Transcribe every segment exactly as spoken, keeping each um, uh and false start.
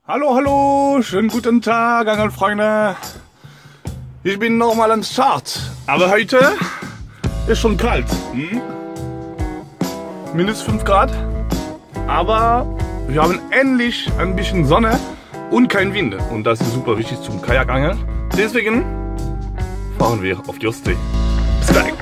Hallo, hallo, schönen guten Tag, Angelfreunde. Ich bin nochmal am Start, aber heute ist schon kalt. Hm? Minus fünf Grad, aber wir haben endlich ein bisschen Sonne und kein Wind. Und das ist super wichtig zum Kajakangeln. Deswegen fahren wir auf die Ostsee. Bis gleich.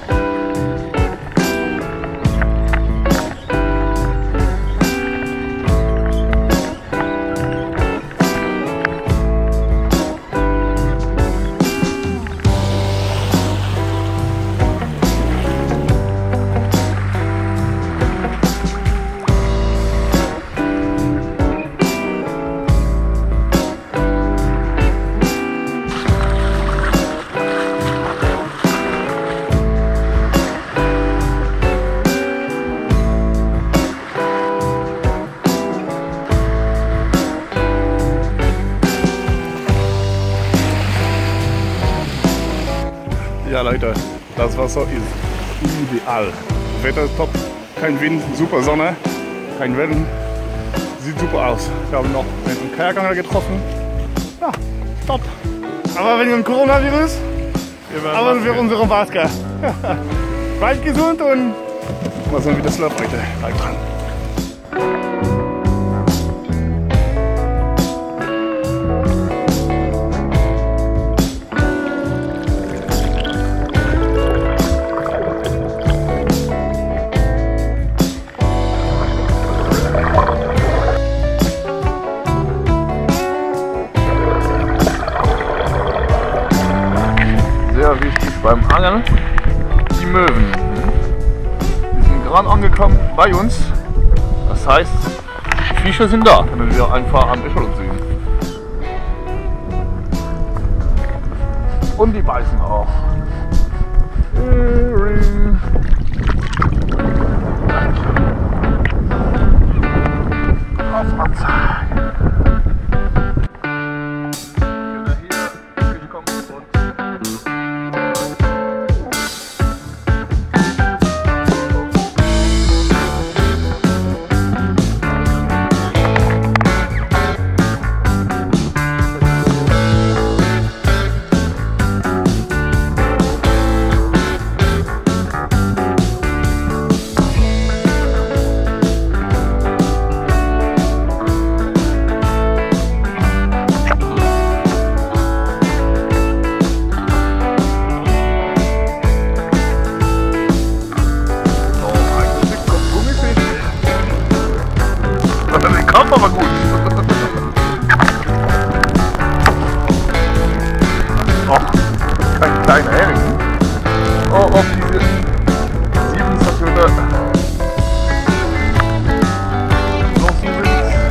Ja Leute, das Wasser ist ideal. Wetter ist top, kein Wind, super Sonne, kein Wellen. Sieht super aus. Wir haben noch einen Kajakangler getroffen. Ja, top. Aber wegen dem Coronavirus, aber für unsere Maske. Bleibt gesund und mal sehen, wie das läuft heute. Bleibt dran. Wichtig beim Angeln, die Möwen. Die sind gerade angekommen bei uns. Das heißt, die Fische sind da, können wir einfach am Echolot sehen. Und die beißen auch. Auf Anzeige. Aber gut. Och, kein kleiner Hering. Oh, auf diese sieben Zentimeter Flossen sind.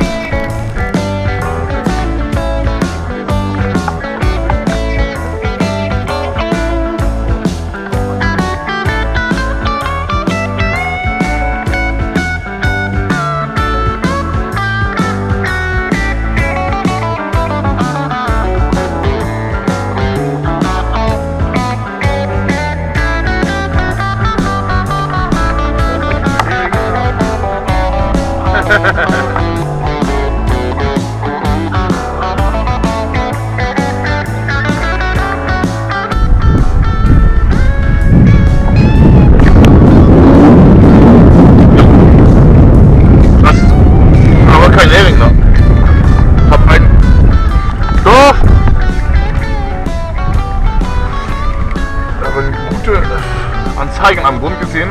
Anzeigen am Grund gesehen.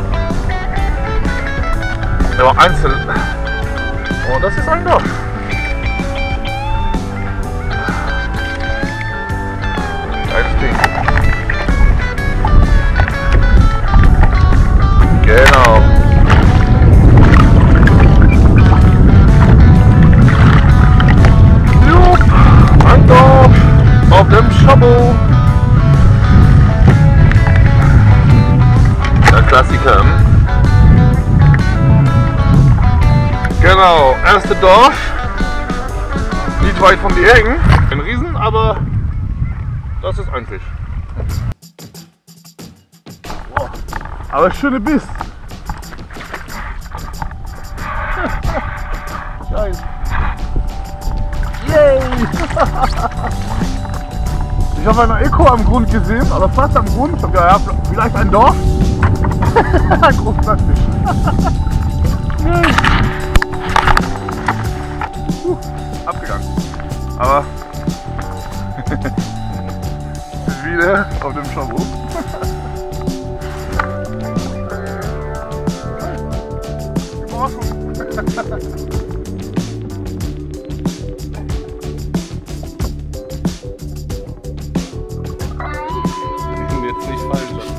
Der war einzeln. Oh, das ist ein Dorf. Geiles Ding. Genau. Jupp, ein Dorf auf dem Schabo. Klassiker. Genau, erste Dorf. Nicht weit von die Ecken. Ein Riesen, aber das ist ein Fisch. Oh, aber schöne Biss. Geil. Yay! Ich habe eine Eco am Grund gesehen, oder fast am Grund. Ich habe gedacht, ja, vielleicht ein Dorf. Großplastik. uh, abgegangen. Aber wieder auf dem Schabot. Die sind jetzt nicht falsch lassen.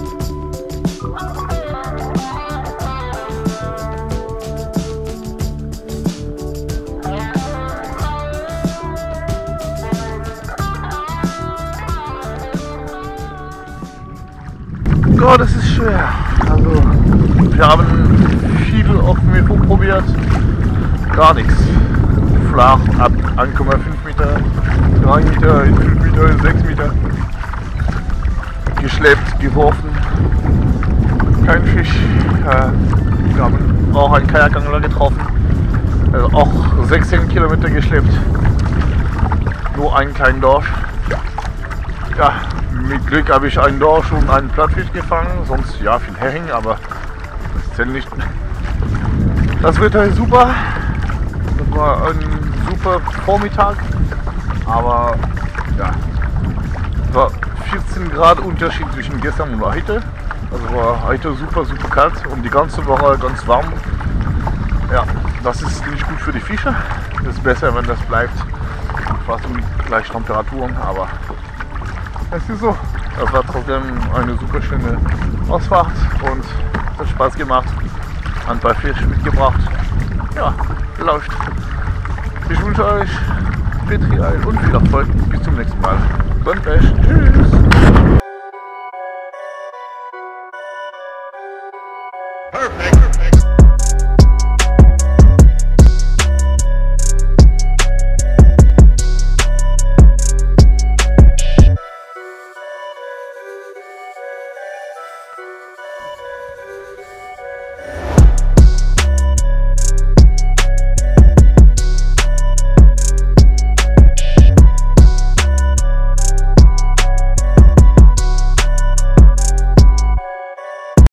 Gott, das ist schwer. Also, wir haben viel auf dem Mittwoch probiert. Gar nichts. Flach ab eins Komma fünf Meter, drei Meter, fünf Meter, sechs Meter. Geschleppt, geworfen. Kein Fisch. Wir haben auch einen Kajakangler getroffen. Also auch sechzehn Kilometer geschleppt. Nur einen kleinen Dorsch. Ja, mit Glück habe ich einen Dorsch und einen Plattfisch gefangen. Sonst ja viel Hering, aber das zählt nicht. Das Wetter ist super. Das war ein super Vormittag. Aber ja, es war vierzehn Grad Unterschied zwischen gestern und heute. Also war heute super, super kalt und die ganze Woche ganz warm. Ja, das ist nicht gut für die Fische. Es ist besser, wenn das bleibt. Fast um die gleichen Temperaturen, aber es ist so. Das war trotzdem eine super schöne Ausfahrt und hat Spaß gemacht. Ein paar Fisch mitgebracht. Ja, läuft. Ich wünsche euch viel Trial und viel Erfolg. Bis zum nächsten Mal. Dann Pech. Tschüss. Perfect.